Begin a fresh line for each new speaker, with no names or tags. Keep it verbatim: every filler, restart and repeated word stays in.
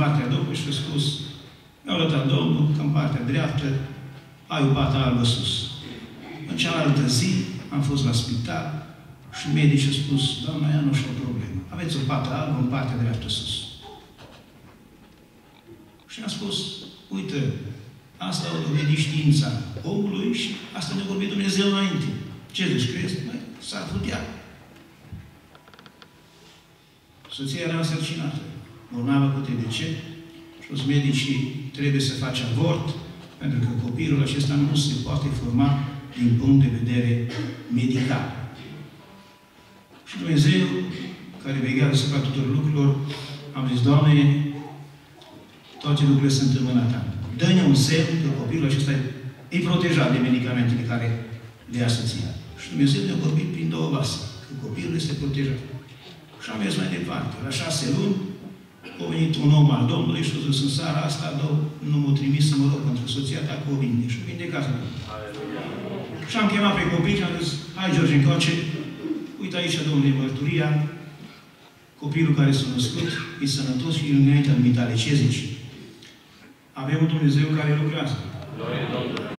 partea Domnului și a spus, mi-a arătat Domnul că în partea dreaptă ai o pată albă sus. În cealaltă zi am fost la spital și medicii au spus, doamna Ea, nu știu o problemă. Aveți o pată albă în partea dreaptă sus. Și am spus, uite, asta o dovedit știința omului și asta ne-a vorbit Dumnezeu înainte. Ce zici, crezi? Măi, s-ar putea. Soția era însărcinată, bolnavă cu T B C și toți medicii trebuie să faci avort, pentru că copilul acesta nu se poate forma din punct de vedere medical. Și Dumnezeu, care veghează asupra tuturor lucrurilor, am zis, Doamne, toate lucrurile sunt în mâna Ta. Dă-ne un semn că copilul acesta e protejat de medicamentele care le ia soția. Și Dumnezeu ne-a vorbit prin două vase, că copilul este protejat. Și am mers mai departe. La șase luni a venit un om al Domnului și a zis, în seara asta, nu m-a trimis să mă rog pentru soția ta că o vinde. Și o vindecat. Și am chemat pe copii și am zis, hai George încoace, uite aici, Domnule, mărturia, copilul care s-a născut, e sănătos și e înaintea dumitale. Ce zici? Avem un Dumnezeu care lucrează.